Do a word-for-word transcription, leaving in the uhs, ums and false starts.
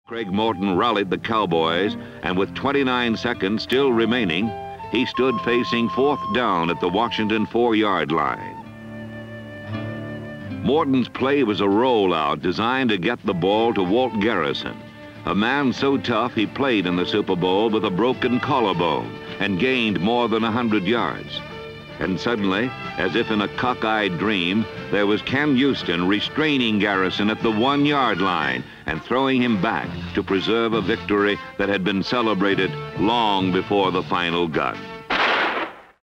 Craig Morton rallied the Cowboys, and with twenty-nine seconds still remaining, he stood facing fourth down at the Washington four-yard line. Morton's play was a rollout designed to get the ball to Walt Garrison, a man so tough he played in the Super Bowl with a broken collarbone and gained more than one hundred yards. And suddenly, as if in a cockeyed dream, there was Ken Houston restraining Garrison at the one-yard line and throwing him back to preserve a victory that had been celebrated long before the final gun.